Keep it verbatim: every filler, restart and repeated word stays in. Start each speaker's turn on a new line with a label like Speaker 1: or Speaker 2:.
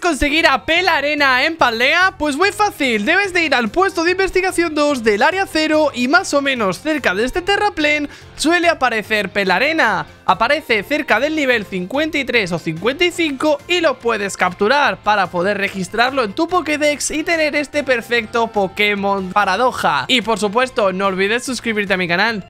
Speaker 1: conseguir a Pelarena en Paldea? Pues muy fácil, debes de ir al puesto de investigación dos del área cero y más o menos cerca de este terraplén suele aparecer Pelarena. Aparece cerca del nivel cincuenta y tres o cincuenta y cinco y lo puedes capturar para poder registrarlo en tu Pokédex y tener este perfecto Pokémon paradoja. Y por supuesto, no olvides suscribirte a mi canal.